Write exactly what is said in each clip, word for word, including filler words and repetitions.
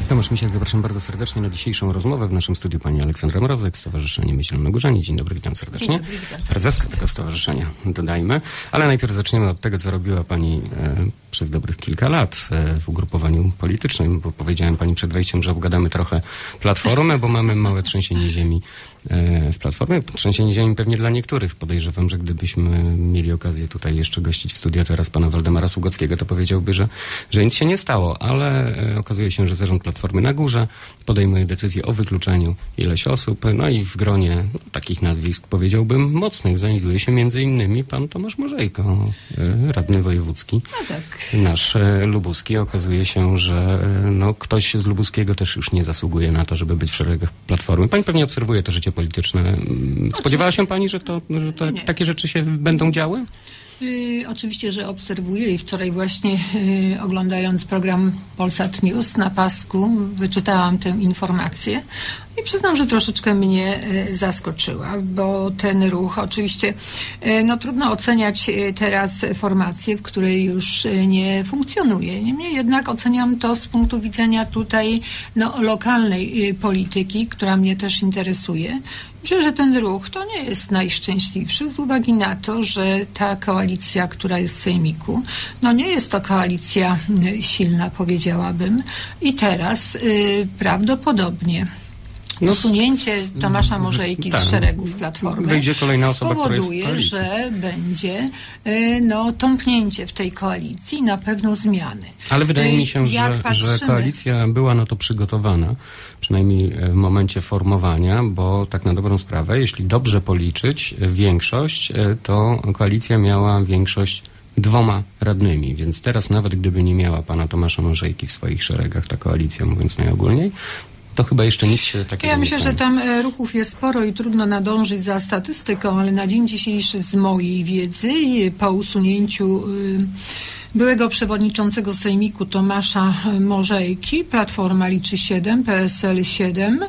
Tomasz Misiak, zapraszam bardzo serdecznie na dzisiejszą rozmowę. W naszym studiu pani Aleksandra Mrozek, Stowarzyszenie Myśl Zielonogórzanie. Dzień dobry, witam serdecznie. Dzień dobry, witam. Prezeska tego stowarzyszenia, dodajmy. Ale najpierw zaczniemy od tego, co robiła pani e, przez dobrych kilka lat e, w ugrupowaniu politycznym, bo powiedziałem pani przed wejściem, że obgadamy trochę Platformę, bo mamy małe trzęsienie ziemi e, w Platformie. Trzęsienie ziemi pewnie dla niektórych. Podejrzewam, że gdybyśmy mieli okazję tutaj jeszcze gościć w studiu teraz pana Waldemara Sługockiego, to powiedziałby, że, że nic się nie stało, ale e, okazuje się, że zarząd Platformy na górze podejmuje decyzję o wykluczeniu ileś osób, no i w gronie no, takich nazwisk, powiedziałbym, mocnych znajduje się między innymi pan Tomasz Morzejko, e, radny wojewódzki, no tak. nasz e, lubuski. Okazuje się, że e, no, ktoś z lubuskiego też już nie zasługuje na to, żeby być w szeregach Platformy. Pani pewnie obserwuje to życie polityczne. Spodziewała się pani, że, to, że to, takie rzeczy się będą działy? Yy, oczywiście, że obserwuję i wczoraj właśnie yy, oglądając program Polsat News na pasku wyczytałam tę informację i przyznam, że troszeczkę mnie yy, zaskoczyła, bo ten ruch oczywiście, yy, no trudno oceniać yy, teraz formację, w której już yy, nie funkcjonuje. Niemniej jednak oceniam to z punktu widzenia tutaj no, lokalnej yy, polityki, która mnie też interesuje. Myślę, że ten ruch to nie jest najszczęśliwszy z uwagi na to, że ta koalicja, która jest w Sejmiku, no nie jest to koalicja silna, powiedziałabym. I teraz y, prawdopodobnie No, usunięcie Tomasza Morzejki tak, z szeregów Platformy wyjdzie kolejna osoba, spowoduje, która jest w że będzie y, no, tąpnięcie w tej koalicji i na pewno zmiany. Ale wydaje y, mi się, że, patrzymy... że koalicja była na to przygotowana, przynajmniej w momencie formowania, bo tak na dobrą sprawę, jeśli dobrze policzyć większość, to koalicja miała większość dwoma radnymi, więc teraz nawet gdyby nie miała pana Tomasza Morzejki w swoich szeregach, ta koalicja, mówiąc najogólniej, to chyba jeszcze nic się takiego ja nie myślę, stanie. że tam ruchów jest sporo i trudno nadążyć za statystyką, ale na dzień dzisiejszy z mojej wiedzy po usunięciu y, byłego przewodniczącego Sejmiku Tomasza Morzejki, Platforma liczy siedem, P S L siedem,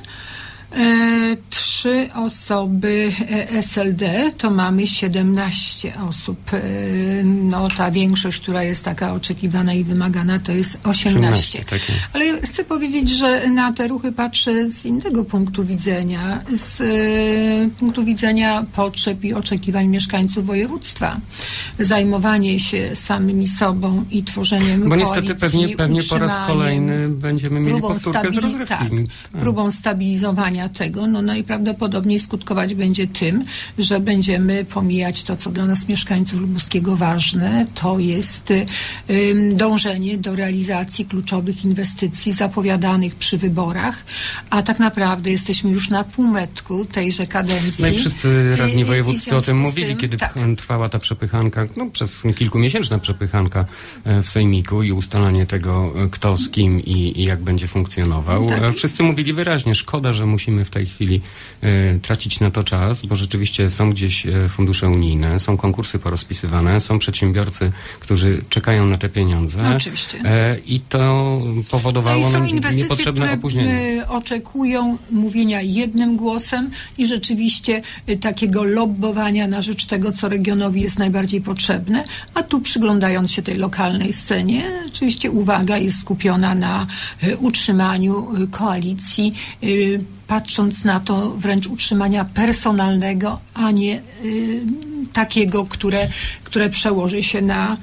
e, trzy osoby S L D, to mamy siedemnaście osób. E, no ta większość, która jest taka oczekiwana i wymagana, to jest osiemnaście. Tak jest. Ale chcę powiedzieć, że na te ruchy patrzę z innego punktu widzenia, z e, punktu widzenia potrzeb i oczekiwań mieszkańców województwa. Zajmowanie się samymi sobą i tworzeniem Bo koalicji, niestety pewnie, pewnie po raz kolejny będziemy mieli powtórkę z rozrywki. Tak, tak. próbą stabilizowania tego, no najprawdopodobniej skutkować będzie tym, że będziemy pomijać to, co dla nas mieszkańców lubuskiego ważne, to jest y, dążenie do realizacji kluczowych inwestycji zapowiadanych przy wyborach, a tak naprawdę jesteśmy już na półmetku tejże kadencji. No i wszyscy radni wojewódzcy o tym mówili, tym, kiedy tak. trwała ta przepychanka, no przez kilkumiesięczna przepychanka w Sejmiku i ustalanie tego, kto z kim i, i jak będzie funkcjonował. Tak. Wszyscy mówili wyraźnie, szkoda, że musimy w tej chwili e, tracić na to czas, bo rzeczywiście są gdzieś e, fundusze unijne, są konkursy porozpisywane, są przedsiębiorcy, którzy czekają na te pieniądze. No, oczywiście. E, I to powodowało no i są no, inwestycje, niepotrzebne które opóźnienie. oczekują mówienia jednym głosem i rzeczywiście y, takiego lobbowania na rzecz tego, co regionowi jest najbardziej potrzebne, a tu przyglądając się tej lokalnej scenie, oczywiście uwaga jest skupiona na y, utrzymaniu y, koalicji, y, patrząc na to wręcz utrzymania personalnego, a nie y, takiego, które, które przełoży się na,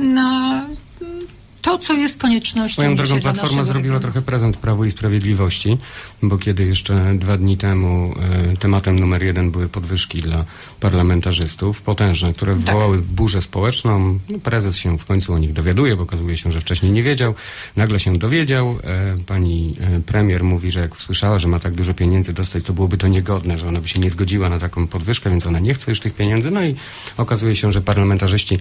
na to, co jest koniecznością. Swoją drogą Platforma zrobiła regionu. trochę prezent Prawu i Sprawiedliwości, bo kiedy jeszcze dwa dni temu e, tematem numer jeden były podwyżki dla parlamentarzystów, potężne, które wywołały tak. burzę społeczną. No, prezes się w końcu o nich dowiaduje, bo okazuje się, że wcześniej nie wiedział. Nagle się dowiedział. E, pani e, premier mówi, że jak usłyszała, że ma tak dużo pieniędzy dostać, to byłoby to niegodne, że ona by się nie zgodziła na taką podwyżkę, więc ona nie chce już tych pieniędzy. No i okazuje się, że parlamentarzyści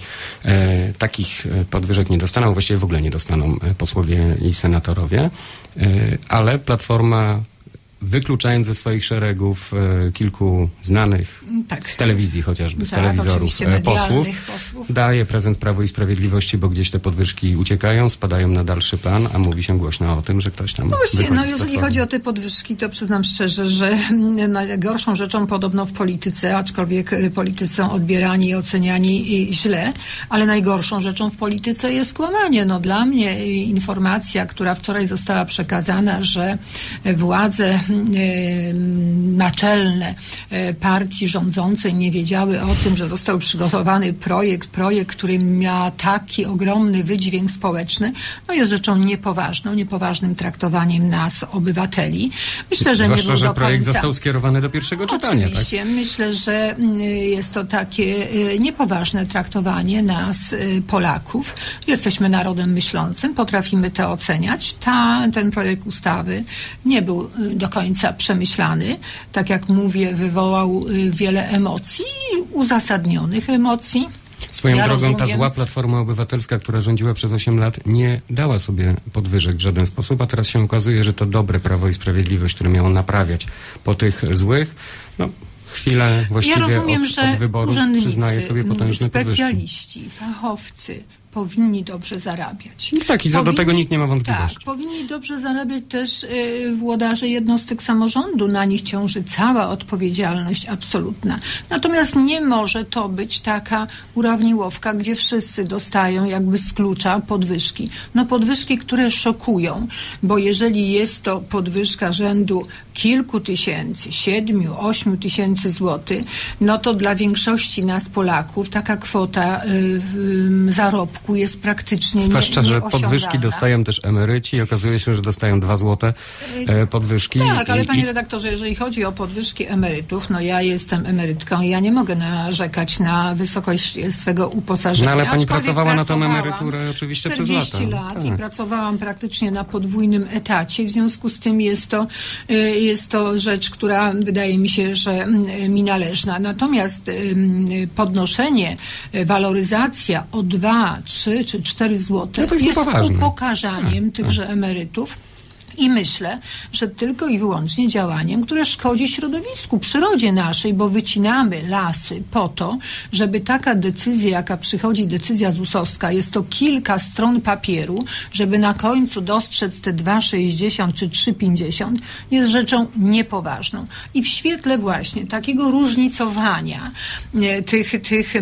e, takich podwyżek nie dostaną, właściwie w ogóle nie dostaną posłowie i senatorowie, ale Platforma wykluczając ze swoich szeregów e, kilku znanych tak. z telewizji chociażby, z tak, telewizorów e, posłów, posłów, daje prezent Prawu i Sprawiedliwości, bo gdzieś te podwyżki uciekają, spadają na dalszy plan, a mówi się głośno o tym, że ktoś tam... No właśnie, no jeżeli chodzi o te podwyżki, to przyznam szczerze, że najgorszą rzeczą podobno w polityce, aczkolwiek politycy są odbierani i oceniani źle, ale najgorszą rzeczą w polityce jest kłamanie. No dla mnie informacja, która wczoraj została przekazana, że władze naczelne partii rządzącej nie wiedziały o tym, że został przygotowany projekt, projekt, który miał taki ogromny wydźwięk społeczny, no jest rzeczą niepoważną, niepoważnym traktowaniem nas, obywateli. Myślę, że Zwłaszcza, nie był że do projekt końca... został skierowany do pierwszego czytania. Oczywiście. Tak? Myślę, że jest to takie niepoważne traktowanie nas, Polaków. Jesteśmy narodem myślącym, potrafimy to oceniać. Ta, ten projekt ustawy nie był do końca przemyślany. Tak jak mówię, wywołał wiele emocji, uzasadnionych emocji. Swoją ja drogą rozumiem. ta zła Platforma Obywatelska, która rządziła przez osiem lat, nie dała sobie podwyżek w żaden sposób, a teraz się okazuje, że to dobre Prawo i Sprawiedliwość, które miało naprawiać po tych złych, no chwilę właściwie ja rozumiem, od, że od wyborów przyznaje sobie potężne specjaliści, podwyżki. Fachowcy powinni dobrze zarabiać. No tak, i powinni, do tego nikt nie ma wątpliwości. Tak, powinni dobrze zarabiać też y, włodarze jednostek samorządu. Na nich ciąży cała odpowiedzialność absolutna. Natomiast nie może to być taka urawniłowka, gdzie wszyscy dostają jakby z klucza podwyżki. No podwyżki, które szokują, bo jeżeli jest to podwyżka rzędu kilku tysięcy, siedmiu, ośmiu tysięcy złotych, no to dla większości nas Polaków taka kwota y, y, zarobku jest praktycznie nie, Zwłaszcza, że podwyżki dostają też emeryci i okazuje się, że dostają dwa złote e, podwyżki. Tak, ale i, panie i... redaktorze, jeżeli chodzi o podwyżki emerytów, no ja jestem emerytką i ja nie mogę narzekać na wysokość swego uposażenia. No ale pani pracowała na tą pracowałam emeryturę oczywiście przez czterdzieści lata. lat tak. i pracowałam praktycznie na podwójnym etacie. W związku z tym jest to, jest to rzecz, która wydaje mi się, że mi należna. Natomiast podnoszenie, waloryzacja o dwa, trzy czy cztery złote no to jest, jest upokarzaniem tak, tychże tak. emerytów. I myślę, że tylko i wyłącznie działaniem, które szkodzi środowisku, przyrodzie naszej, bo wycinamy lasy po to, żeby taka decyzja, jaka przychodzi, decyzja zusowska, jest to kilka stron papieru, żeby na końcu dostrzec te dwa sześćdziesiąt czy trzy pięćdziesiąt, jest rzeczą niepoważną. I w świetle właśnie takiego różnicowania e, tych, tych e,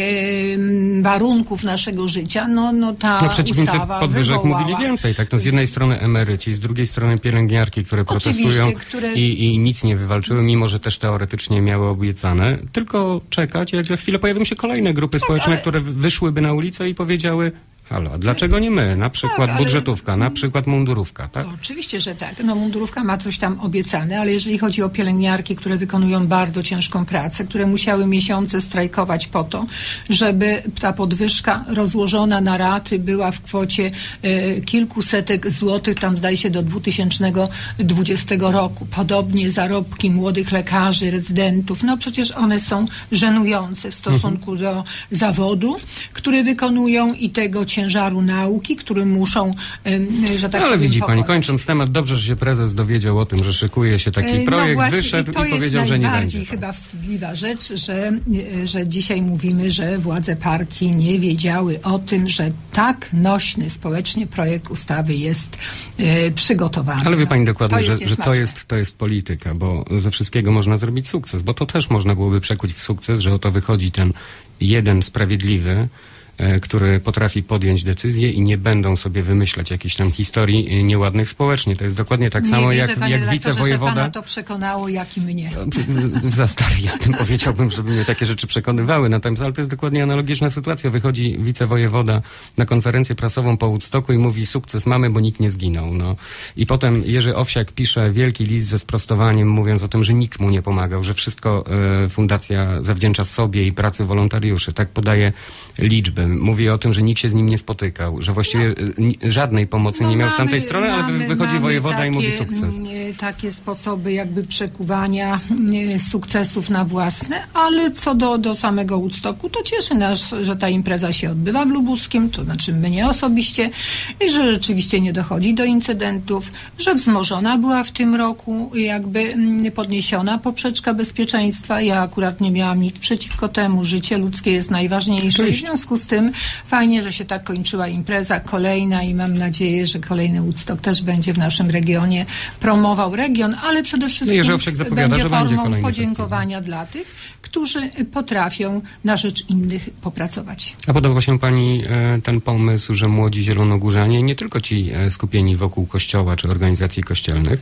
warunków naszego życia, no, no ta no przeciwnicy ustawa podwyżek wywołała... mówili więcej, tak? No z jednej strony emeryci, z drugiej strony pielęgniarki, które protestują które... i, i nic nie wywalczyły, mimo że też teoretycznie miały obiecane. Tylko czekać, jak za chwilę pojawią się kolejne grupy tak, społeczne, ale... które wyszłyby na ulicę i powiedziały: halo, a dlaczego nie my? Na przykład tak, ale... budżetówka, na przykład mundurówka, tak? O, oczywiście, że tak. No mundurówka ma coś tam obiecane, ale jeżeli chodzi o pielęgniarki, które wykonują bardzo ciężką pracę, które musiały miesiące strajkować po to, żeby ta podwyżka rozłożona na raty była w kwocie e, kilkusetek złotych, tam zdaje się do dwa tysiące dwudziestego roku. Podobnie zarobki młodych lekarzy, rezydentów, no przecież one są żenujące w stosunku mhm. do zawodu, który wykonują i tego ciężaru nauki, który muszą, że tak no, ale powiem, widzi pokonać. pani, kończąc temat, dobrze, że się prezes dowiedział o tym, że szykuje się taki projekt, no właśnie, wyszedł i, to i powiedział, jest że nie będzie. najbardziej chyba wstydliwa rzecz, że, że dzisiaj mówimy, że władze partii nie wiedziały o tym, że tak nośny społecznie projekt ustawy jest e, przygotowany. Ale wie pani dokładnie, to że, że to, jest, to jest polityka, bo ze wszystkiego można zrobić sukces, bo to też można byłoby przekuć w sukces, że oto wychodzi ten jeden sprawiedliwy, który potrafi podjąć decyzję i nie będą sobie wymyślać jakichś tam historii nieładnych społecznie. To jest dokładnie tak nie samo wierzę, jak, panie jak wicewojewoda. Że pana to przekonało, jak i mnie. Za stary jestem, powiedziałbym, żeby mnie takie rzeczy przekonywały. Natomiast, ale to jest dokładnie analogiczna sytuacja. Wychodzi wicewojewoda na konferencję prasową po Woodstocku i mówi: sukces mamy, bo nikt nie zginął. No. I potem Jerzy Owsiak pisze wielki list ze sprostowaniem, mówiąc o tym, że nikt mu nie pomagał, że wszystko e, fundacja zawdzięcza sobie i pracy wolontariuszy. Tak podaje liczby. mówi o tym, że nikt się z nim nie spotykał, że właściwie no, żadnej pomocy no nie miał mamy, z tamtej strony, ale mamy, wychodzi mamy wojewoda takie, i mówi sukces. Takie sposoby jakby przekuwania sukcesów na własne, ale co do, do samego Woodstocku, to cieszy nas, że ta impreza się odbywa w Lubuskiem, to znaczy mnie osobiście, i że rzeczywiście nie dochodzi do incydentów, że wzmożona była w tym roku jakby podniesiona poprzeczka bezpieczeństwa. Ja akurat nie miałam nic przeciwko temu. Życie ludzkie jest najważniejsze i w związku z tym fajnie, że się tak kończyła impreza, kolejna i mam nadzieję, że kolejny Woodstock też będzie w naszym regionie promował region, ale przede wszystkim no zapowiada, będzie że formą będzie podziękowania festiwal dla tych, którzy potrafią na rzecz innych popracować. A podoba się pani e, ten pomysł, że młodzi zielonogórzanie, nie tylko ci e, skupieni wokół kościoła czy organizacji kościelnych,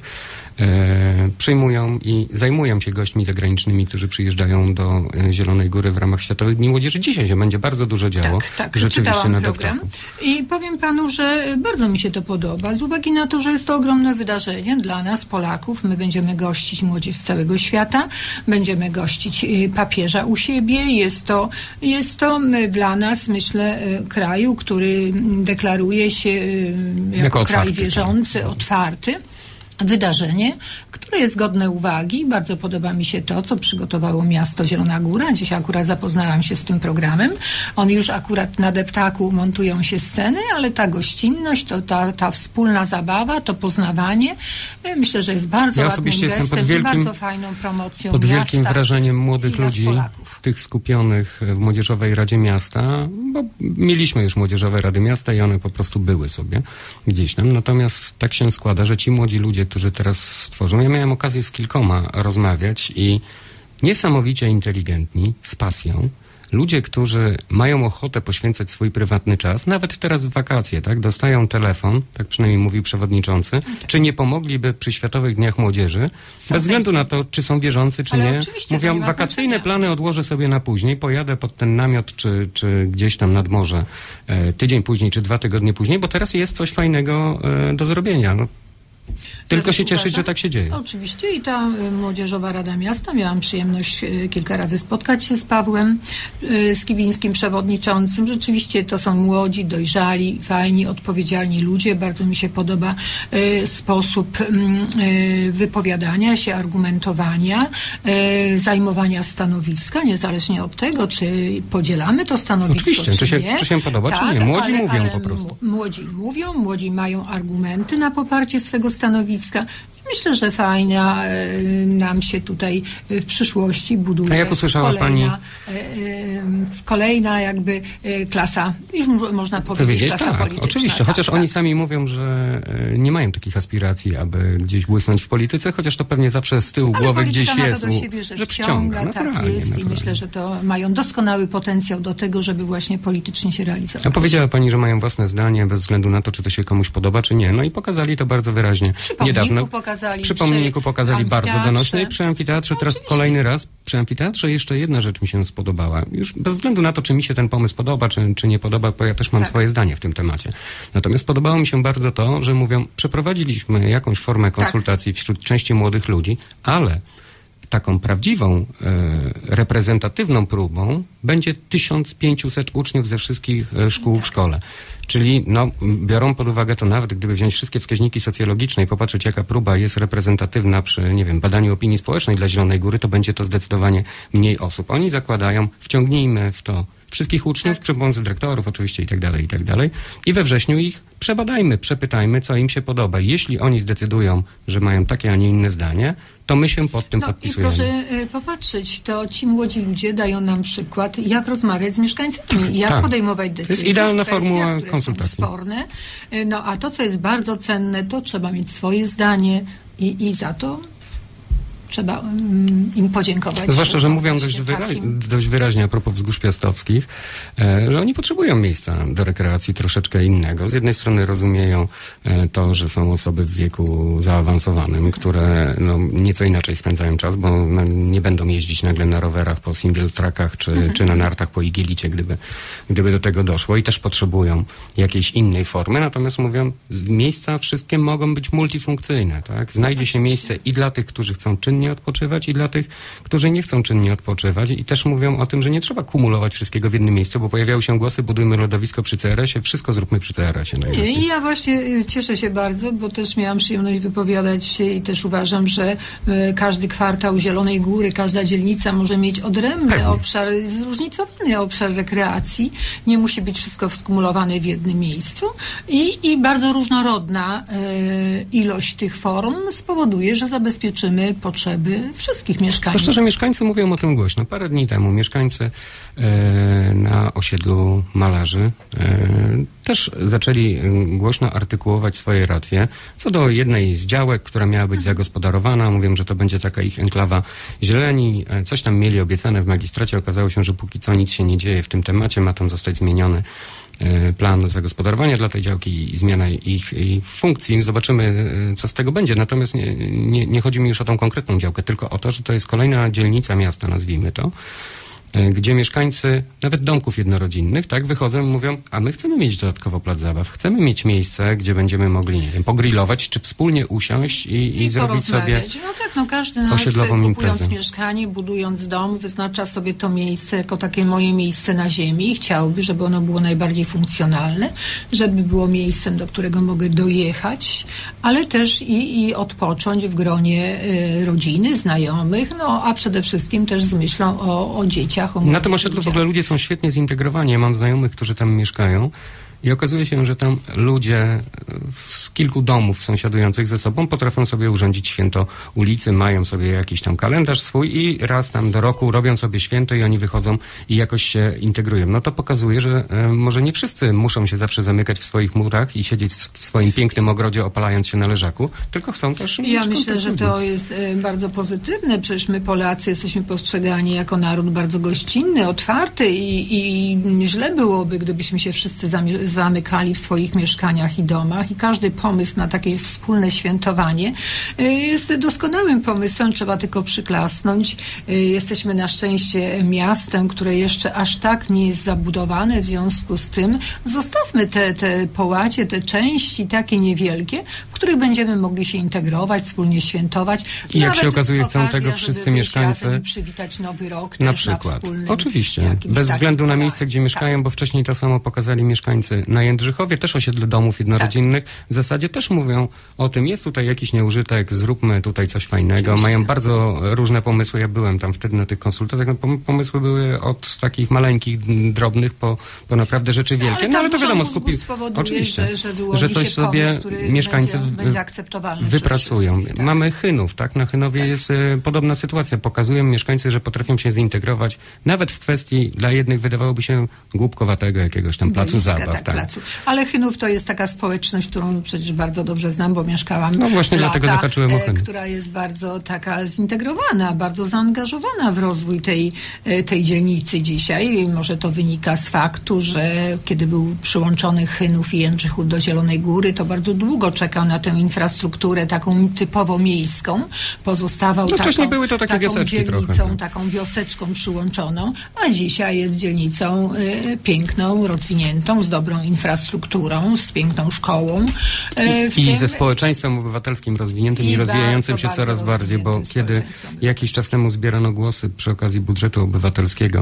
e, przyjmują i zajmują się gośćmi zagranicznymi, którzy przyjeżdżają do e, Zielonej Góry w ramach Światowych Dni Młodzieży. Dzisiaj się będzie bardzo dużo działo. Tak, tak. Rzeczywiście na program i powiem panu, że bardzo mi się to podoba, z uwagi na to, że jest to ogromne wydarzenie dla nas, Polaków. My będziemy gościć młodzież z całego świata, będziemy gościć papieża u siebie. Jest to, jest to dla nas, myślę, kraju, który deklaruje się jako, jako kraj otwarty, wierzący, tak. otwarty. Wydarzenie, które jest godne uwagi. Bardzo podoba mi się to, co przygotowało miasto Zielona Góra. Dziś akurat zapoznałam się z tym programem. On już akurat na deptaku montują się sceny, ale ta gościnność, to ta, ta wspólna zabawa, to poznawanie, myślę, że jest bardzo ja ładnym gestem wielkim, i bardzo fajną promocją pod miasta. Pod wielkim wrażeniem młodych ludzi, Polaków. Tych skupionych w Młodzieżowej Radzie Miasta, bo mieliśmy już Młodzieżowe Rady Miasta i one po prostu były sobie gdzieś tam. Natomiast tak się składa, że ci młodzi ludzie, którzy teraz stworzą. Ja miałem okazję z kilkoma rozmawiać i niesamowicie inteligentni, z pasją, ludzie, którzy mają ochotę poświęcać swój prywatny czas, nawet teraz w wakacje, tak, dostają telefon, tak przynajmniej mówił przewodniczący, czy nie pomogliby przy Światowych Dniach Młodzieży, są bez względu na to, czy są wierzący, czy ale nie. Mówią, wakacyjne znaczenia. Plany odłożę sobie na później, pojadę pod ten namiot, czy, czy gdzieś tam nad morze e, tydzień później, czy dwa tygodnie później, bo teraz jest coś fajnego e, do zrobienia. No, Tylko się cieszyć, że tak się dzieje. Oczywiście i ta Młodzieżowa Rada Miasta, miałam przyjemność kilka razy spotkać się z Pawłem Skibińskim, przewodniczącym. Rzeczywiście to są młodzi, dojrzali, fajni, odpowiedzialni ludzie. Bardzo mi się podoba sposób wypowiadania się, argumentowania, zajmowania stanowiska, niezależnie od tego, czy podzielamy to stanowisko, Oczywiście, czy, czy się, nie. Czy się podoba, tak, czy nie. Młodzi ale, mówią ale po prostu. Młodzi mówią, młodzi mają argumenty na poparcie swego stanowiska. Myślę, że fajna e, nam się tutaj w przyszłości buduje. A jak usłyszała kolejna, pani... E, e, kolejna jakby e, klasa, już można powiedzieć, powiedzieć, klasa tak, polityczna. Oczywiście, tak, chociaż tak. oni sami mówią, że e, nie mają takich aspiracji, aby gdzieś błysnąć w polityce, chociaż to pewnie zawsze z tyłu Ale głowy gdzieś ma jest, to do siebie, że, że wciąga, wciąga. tak jest i myślę, że to mają doskonały potencjał do tego, żeby właśnie politycznie się realizować. A powiedziała pani, że mają własne zdanie bez względu na to, czy to się komuś podoba, czy nie. No i pokazali to bardzo wyraźnie. Przy pomniku niedawno. pokazali. Przy pomniku pokazali bardzo donośne i przy amfiteatrze no, teraz oczywiście. kolejny raz. Przy amfiteatrze jeszcze jedna rzecz mi się spodobała. Już bez względu na to, czy mi się ten pomysł podoba, czy, czy nie podoba, bo ja też mam tak. swoje zdanie w tym temacie. Natomiast podobało mi się bardzo to, że mówią, przeprowadziliśmy jakąś formę konsultacji tak. wśród części młodych ludzi, ale taką prawdziwą, e, reprezentatywną próbą będzie tysiąc pięćset uczniów ze wszystkich e, szkół tak. w szkole. Czyli no, biorą pod uwagę to nawet, gdyby wziąć wszystkie wskaźniki socjologiczne i popatrzeć, jaka próba jest reprezentatywna przy, nie wiem, badaniu opinii społecznej dla Zielonej Góry, to będzie to zdecydowanie mniej osób. Oni zakładają, wciągnijmy w to wszystkich uczniów, tak. przy pomocy dyrektorów oczywiście i tak dalej, i tak dalej. I we wrześniu ich przebadajmy, przepytajmy, co im się podoba. Jeśli oni zdecydują, że mają takie, a nie inne zdanie, to my się pod tym no podpisujemy. I proszę y, popatrzeć, to ci młodzi ludzie dają nam przykład, jak rozmawiać z mieszkańcami, jak tak. podejmować decyzje. To jest idealna formuła które konsultacji. Są sporne. Y, no a to, co jest bardzo cenne, to trzeba mieć swoje zdanie i, i za to trzeba um, im podziękować. Zwłaszcza, że mówią dość, wyra dość wyraźnie a propos wzgórz piastowskich, e, że oni potrzebują miejsca do rekreacji troszeczkę innego. Z jednej strony rozumieją e, to, że są osoby w wieku zaawansowanym, które no, nieco inaczej spędzają czas, bo no, nie będą jeździć nagle na rowerach po single trackach czy, mhm. czy na nartach po Igielicie, gdyby, gdyby do tego doszło i też potrzebują jakiejś innej formy. Natomiast mówią, miejsca wszystkie mogą być multifunkcyjne. Tak? Znajdzie się miejsce i dla tych, którzy chcą czynnie czynnie odpoczywać i dla tych, którzy nie chcą czynnie odpoczywać i też mówią o tym, że nie trzeba kumulować wszystkiego w jednym miejscu, bo pojawiały się głosy, budujmy lodowisko przy C R S ie, wszystko zróbmy przy C R S ie. Nie, i ja właśnie cieszę się bardzo, bo też miałam przyjemność wypowiadać się i też uważam, że każdy kwartał Zielonej Góry, każda dzielnica może mieć odrębny Pewnie. obszar, zróżnicowany obszar rekreacji. Nie musi być wszystko skumulowane w jednym miejscu i, i bardzo różnorodna e, ilość tych form spowoduje, że zabezpieczymy potrzeby wszystkich mieszkańców. Zwłaszcza, że mieszkańcy mówią o tym głośno. Parę dni temu mieszkańcy e, na osiedlu Malarzy e, też zaczęli głośno artykułować swoje racje co do jednej z działek, która miała być zagospodarowana. Mówią, że to będzie taka ich enklawa zieleni. Coś tam mieli obiecane w magistracie. Okazało się, że póki co nic się nie dzieje w tym temacie. Ma tam zostać zmieniony plan zagospodarowania dla tej działki i zmiana ich, ich funkcji. Zobaczymy, co z tego będzie. Natomiast nie, nie, nie chodzi mi już o tą konkretną działkę, tylko o to, że to jest kolejna dzielnica miasta, nazwijmy to, gdzie mieszkańcy, nawet domków jednorodzinnych, tak, wychodzą i mówią, a my chcemy mieć dodatkowo plac zabaw, chcemy mieć miejsce, gdzie będziemy mogli, nie wiem, pogrillować, czy wspólnie usiąść i, i, I zrobić sobie No tak, no każdy nas, osiedlową kupując imprezę. mieszkanie, budując dom, wyznacza sobie to miejsce jako takie moje miejsce na ziemi i chciałby, żeby ono było najbardziej funkcjonalne, żeby było miejscem, do którego mogę dojechać, ale też i, i odpocząć w gronie y, rodziny, znajomych, no a przede wszystkim też z myślą o, o dzieciach. Na tym osiedlu w ogóle ludzie są świetnie zintegrowani. Ja mam znajomych, którzy tam mieszkają i okazuje się, że tam ludzie z kilku domów sąsiadujących ze sobą potrafią sobie urządzić święto ulicy, mają sobie jakiś tam kalendarz swój i raz tam do roku robią sobie święto i oni wychodzą i jakoś się integrują. No to pokazuje, że e, może nie wszyscy muszą się zawsze zamykać w swoich murach i siedzieć w swoim pięknym ogrodzie, opalając się na leżaku, tylko chcą też... Ja myślę, że to jest e, bardzo pozytywne. Przecież my Polacy jesteśmy postrzegani jako naród bardzo gościnny, otwarty i, i źle byłoby, gdybyśmy się wszyscy zamie- zamykali w swoich mieszkaniach i domach i każdy pomysł na takie wspólne świętowanie jest doskonałym pomysłem, trzeba tylko przyklasnąć. Jesteśmy na szczęście miastem, które jeszcze aż tak nie jest zabudowane, w związku z tym zostawmy te, te połacie, te części takie niewielkie, w których będziemy mogli się integrować, wspólnie świętować. I jak się okazuje, chcą tego wszyscy mieszkańcy. Przywitać nowy rok na przykład. Na Oczywiście. Bez względu na miejsce, gdzie mieszkają, bo wcześniej to samo pokazali mieszkańcy na Jędrzychowie, też osiedle domów jednorodzinnych. Tak. W zasadzie też mówią o tym, jest tutaj jakiś nieużytek, zróbmy tutaj coś fajnego. Oczywiście. Mają bardzo różne pomysły. Ja byłem tam wtedy na tych konsultacjach. No, pomysły były od takich maleńkich, drobnych po, po naprawdę rzeczy wielkie. No ale, no, ale to wiadomo, skupi... Oczywiście, że, że, że coś sobie pomysł, mieszkańcy będzie, będzie akceptowalny wypracują. Tak. Mamy Chynów, tak? Na Chynowie tak. jest y, podobna sytuacja. Pokazują mieszkańcy, że potrafią się zintegrować nawet w kwestii dla jednych wydawałoby się głupkowatego jakiegoś tam placu Bliska, zabaw. Tak, tak. Placu. Ale Chynów to jest taka społeczność, którą przecież bardzo dobrze znam, bo mieszkałam No właśnie lata, dlatego zahaczyłem o Chynów. Która jest bardzo taka zintegrowana, bardzo zaangażowana w rozwój tej, tej dzielnicy dzisiaj. Może to wynika z faktu, że kiedy był przyłączony Chynów i Jędrzychów do Zielonej Góry, to bardzo długo czekał na tę infrastrukturę taką typowo miejską. Pozostawał no, taką, były to takie taką dzielnicą, trochę, tak. taką wioseczką przyłączoną, a dzisiaj jest dzielnicą y, piękną, rozwiniętą, z dobrą infrastrukturą, z piękną szkołą. Y, I, i tym... ze społeczeństwem obywatelskim rozwiniętym i, i rozwijającym się coraz bardziej, bo kiedy jakiś czas temu zbierano głosy przy okazji budżetu obywatelskiego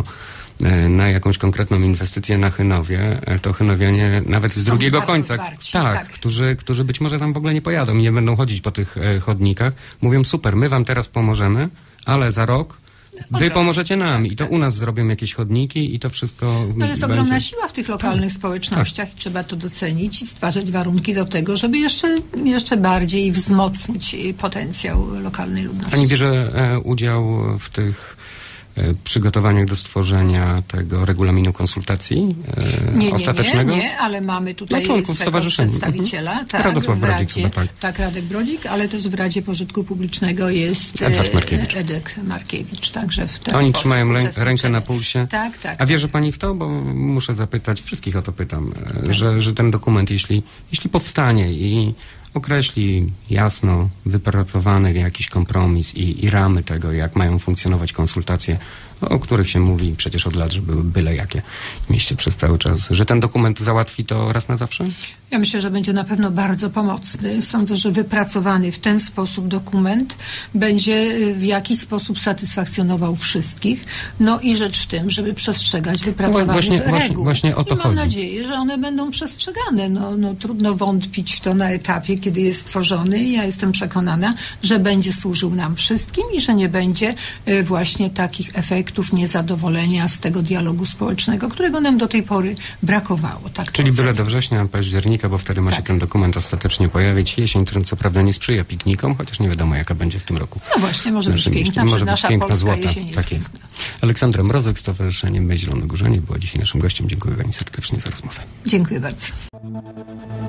na jakąś konkretną inwestycję na Chynowie, to Chynowianie nawet z Są drugiego końca, zwarci, tak, tak. Którzy, którzy być może tam w ogóle nie pojadą i nie będą chodzić po tych e, chodnikach, mówią super, my wam teraz pomożemy, ale za rok wy pomożecie nam tak, i to tak. u nas zrobią jakieś chodniki i to wszystko To jest będzie... ogromna siła w tych lokalnych tak, społecznościach tak. i trzeba to docenić i stwarzać warunki do tego, żeby jeszcze, jeszcze bardziej wzmocnić potencjał lokalnej ludności. Pani bierze e, udział w tych przygotowaniach do stworzenia tego regulaminu konsultacji e, nie, nie, ostatecznego? Nie, nie, ale mamy tutaj no, członków stowarzyszenia. przedstawiciela. Mhm. Tak, Radosław w Radzie, Brodzik chyba, tak. Tak, Radek Brodzik, ale też w Radzie Pożytku Publicznego jest Edward Markiewicz. Edek Markiewicz. Także w ten Oni sposób trzymają rękę na pulsie. Tak, tak. A wierzy pani w to? Bo muszę zapytać, wszystkich o to pytam, tak. że, że ten dokument, jeśli, jeśli powstanie i określi jasno wypracowany jakiś kompromis i, i ramy tego, jak mają funkcjonować konsultacje, o których się mówi przecież od lat, że były byle jakie w mieście przez cały czas, że ten dokument załatwi to raz na zawsze? Ja myślę, że będzie na pewno bardzo pomocny. Sądzę, że wypracowany w ten sposób dokument będzie w jakiś sposób satysfakcjonował wszystkich. No i rzecz w tym, żeby przestrzegać wypracowanych właśnie, reguł. właśnie, właśnie o to I mam chodzi. nadzieję, że one będą przestrzegane. No, no, trudno wątpić w to na etapie, kiedy jest stworzony. Ja jestem przekonana, że będzie służył nam wszystkim i że nie będzie y, właśnie takich efektów niezadowolenia z tego dialogu społecznego, którego nam do tej pory brakowało. Tak Czyli to byle oceniam. do września, października, bo wtedy ma się Tak. ten dokument ostatecznie pojawić. Jesień, którym co prawda nie sprzyja piknikom, chociaż nie wiadomo, jaka będzie w tym roku. No właśnie, może być Naszym piękna, mieście. może Może być nasza piękna, polska złota. jesień jest Tak jest. piękna. Aleksandra Mrozek, Stowarzyszenie Myśl o Górze była dzisiaj naszym gościem. Dziękuję pani serdecznie za rozmowę. Dziękuję bardzo.